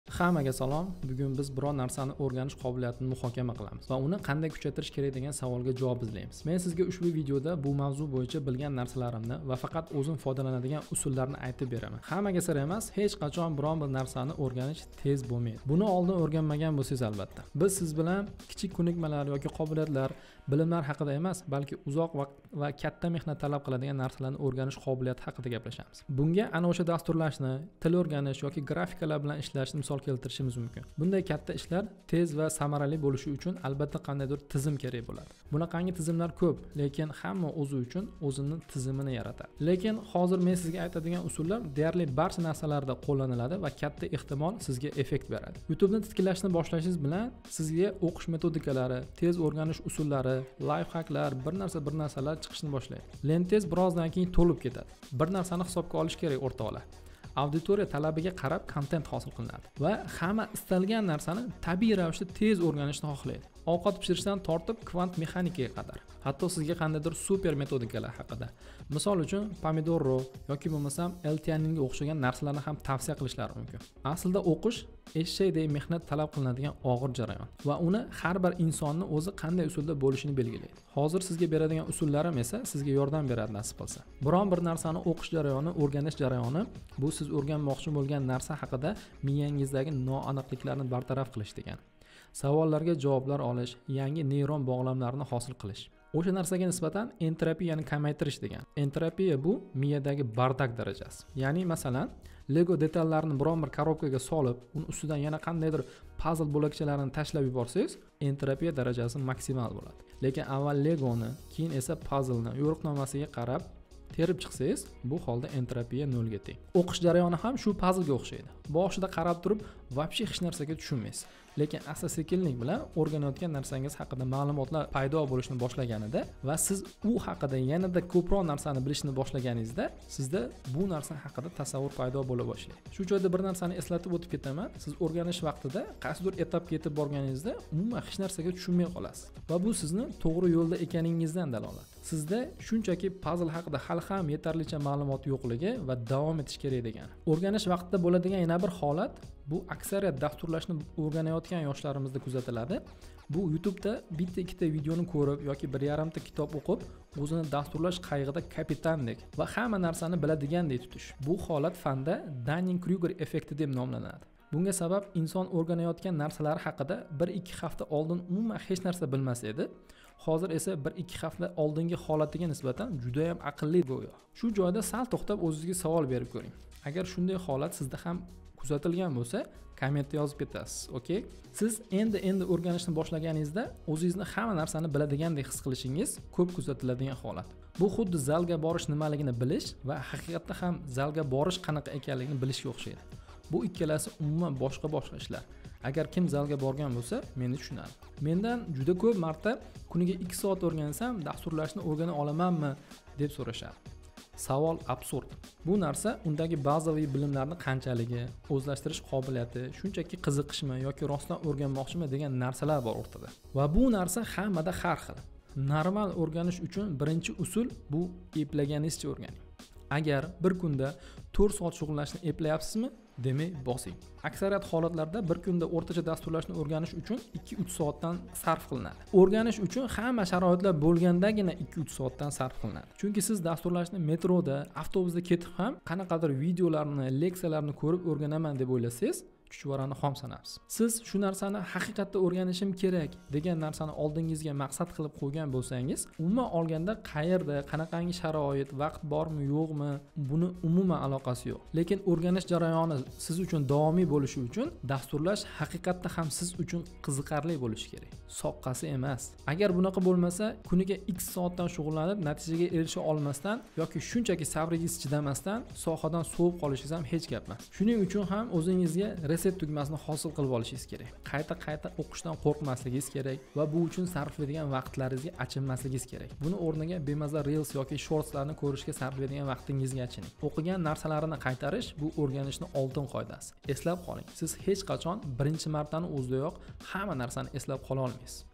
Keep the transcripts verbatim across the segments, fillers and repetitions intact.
Hammaga salom. Bugun biz biror narsani o'rganish qobiliyatini muhokama qilamiz va uni qanday kuchaytirish kerak degan savolga javob izlaymiz. Men sizga ushbu videoda bu mavzu bo'yicha bilgan narsalarimni va faqat o'zim foydalanadigan usullarni aytib beraman. Hammaga sir emas, hech qachon biror bir narsani o'rganish tez bo'lmaydi. Buni oldin o'rganmagan bo'lsangiz albatta. Biz siz bilan kichik ko'nikmalar yoki qobiliyatlar, bilimlar haqida emas, balki uzoq vaqt va katta mehnat talab qiladigan narsalarni o'rganish qobiliyati haqida gaplashamiz. Bunga ana o'sha dasturlashni, til o'rganish yoki grafikalar bilan ishlashni misol keltirishimiz mumkin. Bunday katta ishlar tez va samarali bo'lishi uchun albatta qandaydir tizim kerak bo'ladi. Bunaqangi tizimlar ko'p, lekin hamma o'zi uchun o'zining tizimini yaratadi. Lekin hozir men sizga aytadigan usullar deyarli barcha narsalarda qo'llaniladi va katta ehtimol sizga effekt beradi. YouTube'ni tiklashni boshlashingiz bilan sizga o'qish metodikalari, tez o'rganish usullari, lifehacklar, bir narsa bir narsalar chiqishni boshlaydi. Lentangiz birozdan keyin to'lib ketadi. Bir narsani hisobga olish kerak o'rtoqlar. Auditoriya talabiga qarab kontent hosil qilinadi va hamma istalgan narsani tabiiy ravishda tez o'rganishni xohlaydi. Ovqat pishirishdan tortib kvant mexanikaga qadar. Hatto sizga qandaydir super metodikalar haqida, misol uchun Pomodoro yoki bo'lmasam L T N ga o'xshagan narsalarni ham tavsiya qilishlari mumkin. Aslida o'qish eshakdek mehnat talab qilinadigan og'ir jarayon va uni har bir insonning o'zi qanday usulda bo'lishini belgilaydi. Hozir sizga beradigan usullarim esa sizga yordam beradi nasib qilsa. Biron bir narsani o'qish jarayoni, o'rganish jarayoni bu siz o'rganmoqchi bo'lgan narsa haqida miyangizdagi noaniqliklarni bartaraf qilish degani. Savollarga javoblar olish, yangi neyron bog'lamlarni hosil qilish. O'sha narsaga nisbatan entropiyani kamaytirish degan. Entropiya bu miyadagi bardak darajasi. Ya'ni masalan, Lego detallarini biron bir korobkaga solib, uni ustidan yana qandaydir puzzle bo'lakchalarini tashlab yuborsangiz, entropiya darajasi maksimal bo'ladi. Lekin avval Legoni, keyin esa puzzleni yo'riqnomasiga qarab terib chiqsangiz, bu holda entropiya nolga teng. O'qish jarayoni ham shu puzzlga o'xshaydi. Boshida qarab turib, vobshe hech narsaga tushunmaysiz. Lekin asta-sekinlik bilan o'rganayotgan narsangiz haqida ma'lumotlar paydo bo'lishni boshlaganida va siz u haqida yanada ko'proq narsani bilishni boshlaganingizda, sizda bu narsa haqida tasavvur paydo bo'la boshlaydi. Shu joyda bir narsani eslatib o'tib ketaman. Siz o'rganish vaqtida qaysidir etapga yetib borganingizda umuman hech narsaga tushunmay qolasiz va bu sizni to'g'ri yo'lda ekaningizdan dalolat. Sizda shunchaki puzzle haqida hali ham yetarlicha ma'lumot yo'qligi va davom etish kerak degani. O'rganish vaqtida bo'ladigan yana bir holat bu aksariyat dasturlashni o'rganayotgan yoshlarimizda kuzatiladi. Bu YouTube'da bitta ikkita videoni ko'rib yoki bir yarimta kitob o'qib, o'zini dasturlash qayg'ida kapitandek va hamma narsani biladigandek tutish. Bu holat fanda Dunning-Kruger effekti deb nomlanadi. Bunga sabab inson o'rganayotgan narsalar haqida bir ikki hafta oldin umuman hech narsa bilmas edi. Hozir esa bir ikki hafta oldingi holatiga nisbatan juda ham aqlli go'yo. Shu joyda sal to'xtab o'zingizga savol berib ko'ring. Agar shunday holat sizda ham kuzatilgan bo'lsa, kommentda yozib ketasiz, okey? Siz endi-endi o'rganishni boshlaganingizda o'zingizni hamma narsani biladigandek his qilishingiz ko'p kuzatiladigan holat. Bu xuddi zalga borish nimaligini bilish va haqiqatda ham zalga borish qanaqa ekanligini bilishga o'xshaydi. Bu ikkalasi umuman boshqa-boshqa ishlar. Agar kim zalga borgan bo'lsa, meni tushunadi. Mendan juda ko'p marta kuniga ikki soat o'rgansam, dasturlashni o'rgana olamanmi deb so'rashadi. Savol absurd. Bu narsa undagi bazaviy bilimlarni qanchaligi, o'zlashtirish qobiliyati, shunchaki qiziqishmi yoki rostdan o'rganmoqchimi degan narsalar bor o'rtada. Va bu narsa hammada har xil. Normal o'rganish uchun birinchi usul bu eplaganingizcha o'rganing. Agar bir kunda to'rt soat shug'ullanishni eplayapsizmi? Demak, bosing. Aksariyat holatlarda bir kunda o'rtacha dasturlashni o'rganish uchun ikki uch soatdan sarf qilinadi. O'rganish uchun hamma sharoitlar bo'lgandagina ikki uch soatdan sarf qilinadi. Chunki siz dasturlashni metroda, avtobusda ketib ham qanaqadir videolarni, leksiyalarni ko'rib o'rganaman deb o'ylasangiz, chuchvarani xom sanabsiz. Siz shu narsani haqiqatda o'rganishim kerak degan narsani oldingizga maqsad qilib qo'ygan bo'lsangiz, umuman olganda qayerda, qanaqangi sharoit, vaqt bormi, yo'qmi, buni umuman aloqasi yo'q. Lekin o'rganish jarayoni siz uchun davomiy bo'lishi uchun dasturlash haqiqatda ham siz uchun qiziqarli bo'lishi kerak. Soqqasi emas. Agar bunaqa bo'lmasa, kuniga x soatdan shug'ullanib, natijaga erisha olmasdan yoki shunchaki sabringiz chidamasdan sohadan sovib qolishingiz ham hech gap emas. Shuning uchun ham o'zingizga reset tugmasini hosil qilib olishingiz kerak. Qayta-qayta o'qishdan qo'rqmasligingiz kerak va bu uchun sarflaydigan vaqtlaringizga achinmasligingiz kerak. Buni o'rniga bemaza reels yoki shortslarni ko'rishga sarflaydigan vaqtingizga achining. O'qigan narsalarini qaytarish bu o'rganishning oltin qoidasi. Eslab qoling, siz hech qachon birinchi martani o'zidayoq hamma narsani eslab qola olmaysiz.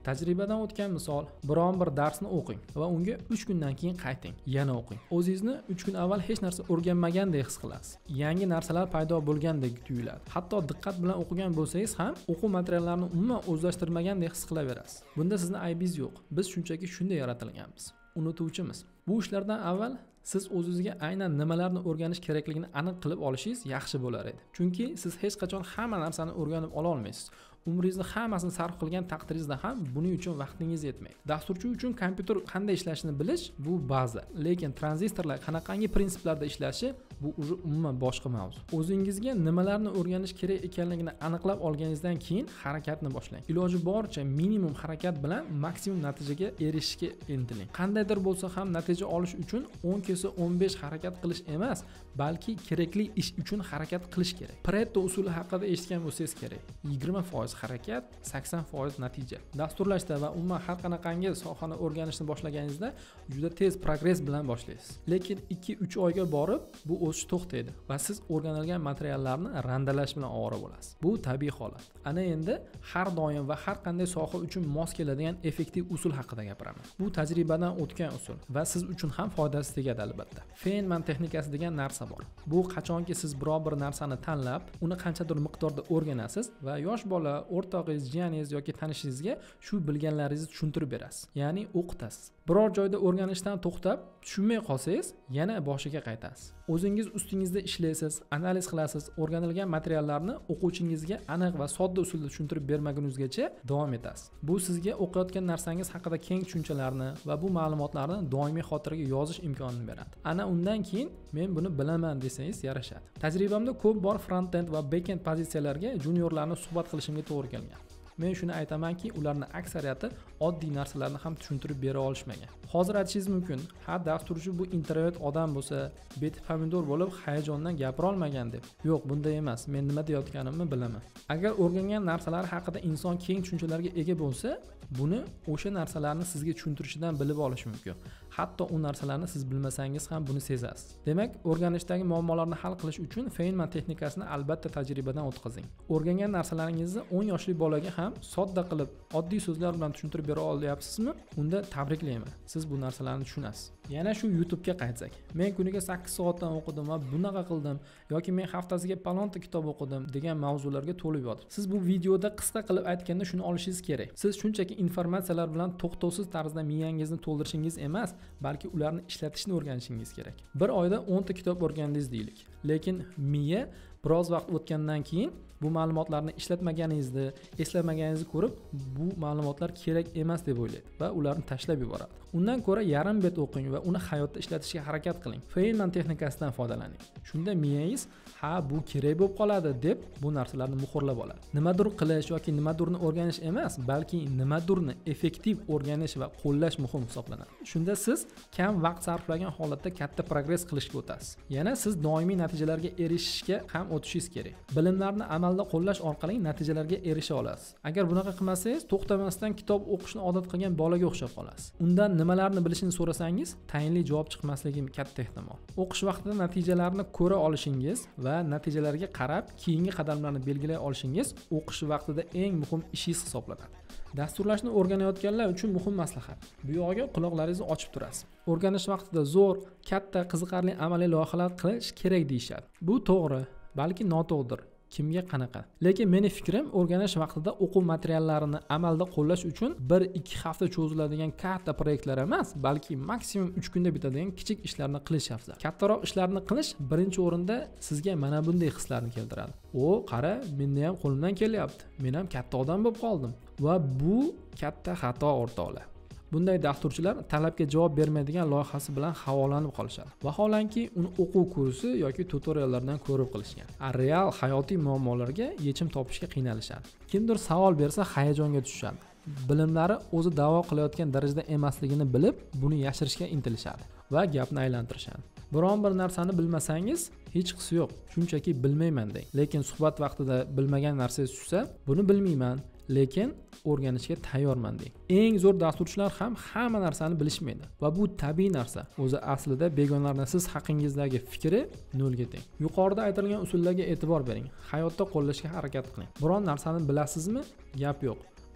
Tajribadan o'tgan misol, biron bir darsni o'qing va unga uch kundan keyin qayting, yana o'qing. O'zingizni uch kun avval hech narsa o'rganmagandek his qilasiz. Yangi narsalar paydo bo'lgandek tuyuladi. Hatto diqqat bilan o'qigan bo'lsangiz ham o'quv materiallarini umuman o'zlashtirmagandek his qilaverasiz. Bunda sizni aybingiz yo'q. Biz shunchaki shunday yaratilganmiz. Unutuvchimiz. Bu ishlardan avval siz o'zingizga aynan nimalarni o'rganish kerakligini aniq qilib olishingiz yaxshi bo'lar edi. Chunki siz hech qachon hamma narsani o'rganib ola olmaysiz. Umringizni hammasini sarf qilgan taqdiringizda ham buning uchun vaqtingiz yetmaydi. Dasturchi uchun kompyuter qanday ishlashini bilish bu baza, lekin tranzistorlar qanaqangi prinsiplarda ishlashi bu umuman boshqa mavzu. O'zingizga nimalarni o'rganish kerak ekanligini aniqlab olganingizdan keyin harakatni boshlang. Iloji boricha minimum harakat bilan maksimum natijaga erishishga intiling. Qandaydir bo'lsa ham natija olish uchun o'n kesa o'n besh harakat qilish emas, balki kerakli ish uchun harakat qilish kerak. Pareto usuli haqida eshitgan bo'lsangiz kerak. yigirma foiz harakat, sakson foiz natija. Dasturlashda va umuman har qanaqangi sohani o'rganishni boshlaganingizda juda tez progress bilan boshlaysiz. Lekin ikki uch oyga borib bu o'sish to'xtaydi va siz o'rganilgan materiallarni randalash bilan ovora bo'lasiz. Bu tabiiy holat. Ana endi har doim va har qanday soha uchun mos keladigan effektiv usul haqida gapiraman. Bu tajribadan o'tgan usul va siz uchun ham foydasi tegadi albatta. Feynman texnikasi degan narsa bor. Bu qachonki siz biror bir narsani tanlab, uni qanchadir miqdorda o'rganasiz va yosh bola, o'rtog'ingiz, jiyaningiz yoki tanishingizga shu bilganlaringizni tushuntirib berasiz. Ya'ni o'qitasiz. Biror joyda o'rganishdan to'xtab, tushunmay qolsangiz, yana boshiga qaytasiz. O'zingiz ustingizda ishlaysiz, analiz qilasiz, o'rganilgan materiallarni o'quvchingizga aniq va sodda usulda tushuntirib bermagunizgacha davom etasiz. Bu sizga o'qiyotgan narsangiz haqida keng tushunchalarni va bu ma'lumotlarni doimiy xotiraga yozish imkonini beradi. Ana undan keyin men buni bilaman desangiz yarashadi. Tajribamda ko'p bor front-end va back-end pozitsiyalarga juniorlarni suhbat qilishimga to'g'ri kelgan. Men shuni aytamanki, ularning aksariyati oddiy narsalarni ham tushuntirib bera olishmagan. Hozir aytishingiz mumkin, ha dasturchi bu introvert odam bo'lsa, beti pomidor bo'lib hayajondan gapira olmagan deb. Yo'q, bunday emas. Men nima deyotganimni bilaman. Agar o'rgangan narsalar haqida inson keng tushunchalarga ega bo'lsa, buni o'sha narsalarni sizga tushuntirishidan bilib olish mumkin. Hatto u narsalarni siz bilmasangiz ham buni sezasiz. Demak, o'rganishdagi muammolarni hal qilish uchun Feynman texnikasini albatta tajribadan o'tkazing. O'rgangan narsalaringizni o'n yoshli bolaga ham sodda qilib, oddiy so'zlar bilan tushuntirib bera olyapsizmi? Unda tabriklayman. Siz bu narsalarni tushunasiz. Yana shu YouTube ga qaytsak. Men kuniga sakkiz soatdan o'qidim va bunaqa qildim yoki men haftasiga palonta kitob o'qidim degan mavzularga to'lib yotib. Siz bu videoda qisqa qilib aytganda shuni olishingiz kerak. Siz shunchaki informatsiyalar bilan to'xtovsiz tarzda miyangizni to'ldirishingiz emas, balki ularni ishlatishni o'rganishingiz kerak. Bir oyda o'n ta kitob o'rgandingiz deylik. Lekin miya biroz vaqt o'tgandan keyin bu ma'lumotlarni ishlatmaganingizni, eslamaganingizni ko'rib, bu ma'lumotlar kerak emas deb o'ylaydi va ularni tashlab yuboradi. Undan ko'ra yarim bet o'qing va uni hayotda ishlatishga harakat qiling. Feynman texnikasidan foydalaning. Shunda miyangiz ha bu kerak bo'lib qoladi deb bu narsalarni muhrlab oladi. Nimadir qilish yoki nimadirni o'rganish emas, balki nimadirni effektiv o'rganish va qo'llash muhim hisoblanadi. Shunda siz kam vaqt sarflagan holatda katta progress qilishga o'tasiz. Yana siz doimiy natijalarga erishishga ham o'tishingiz kerak. Bilimlarni amalda qo'llash orqali natijalarga erisha olasiz. Agar bunaqa qilmasangiz, to'xtamasdan kitob o'qishni odat qilgan bolaga o'xshab qolasiz. Undan nimalarni bilishini so'rasangiz, tayinli javob chiqmasligi katta ehtimol. O'qish vaqtida natijalarni ko'ra olishingiz va natijalarga qarab keyingi qadamlarni belgilay olishingiz o'qish vaqtida eng muhim ishingiz hisoblanadi. Dasturlashni o'rganayotganlar uchun muhim maslahat. Bu yog'iga quloqlaringizni ochib turasiz. O'rganish vaqtida zo'r, katta, qiziqarli amaliy loyihalar qilish kerak deyshadi. Bu to'g'ri, balki noto'g'ridir. Kimga qanaqa? Lekin meni fikrim, o'rganish vaqtida o'quv materiallarini amalda qo'llash uchun bir ikki hafta cho'ziladigan katta proyektlar emas, balki maksimum uch kunda bitadigan kichik ishlarni qilish afzal. Kattaroq ishlarni qilish birinchi o'rinda sizga mana bunday hislarni keltiradi. O, qara, menda ham qo'limdan kelyapti. Men ham katta odam bo'lib qoldim. Va bu katta xato o'rtoqlar. Bunday dasturchilar talabga javob bermaydigan loyihasi bilan havolanib qolishadi. Vaholanki uni o'quv kursi yoki tutoriallardan ko'rib qilishgan. Real hayotiy muammolarga yechim topishga qiynalishadi. Kimdir savol bersa hayajonga tushadi. Bilimlari o'zi da'vo qilayotgan darajada emasligini bilib, buni yashirishga intilishadi va gapni aylantirishadi. Biron bir narsani bilmasangiz, hech qisi yo'q. Shunchaki bilmayman deng. Lekin suhbat vaqtida bilmagan narsangiz tushsa, buni bilmayman, lekin o'rganishga tayyorman deng. Eng zo'r dasturchilar ham hamma narsani bilishmaydi va bu tabiiy narsa. O'zi aslida begonalarning siz haqingizdagi fikri nolga teng. Yuqorida aytilgan usullarga e'tibor bering. Hayotda qo'llashga harakat qiling. Biron narsani bilasizmi? Gap yo'q.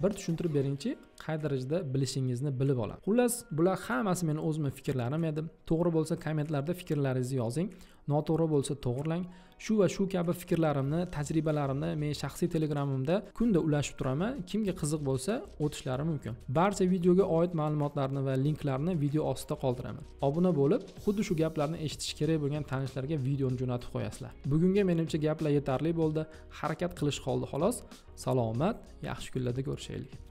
bir tushuntirib beringchi, qay darajada bilishingizni bilib oladi. Xullas, bular hammasi meni o'zimning fikrlarim edi. To'g'ri bo'lsa kommentlarda fikrlaringizni yozing, noto'g'ri bo'lsa to'g'rilang. Shu va shu kabi fikrlarimni, tajribalarimni men shaxsiy Telegramimda kunda ulashib turaman. Kimga qiziq bo'lsa, o'tishlari mumkin. Barcha videoga oid ma'lumotlarni va linklarni video ostida qoldiraman. Obuna bo'lib, xuddi shu gaplarni eshitish kerak bo'lgan tanishlarga videoni jo'natib qo'yasizlar. Bugunga menimcha gaplar yetarli bo'ldi. Harakat qilish qoldi xolos. Salomat, yaxshi kunlarda ko'rishaylik.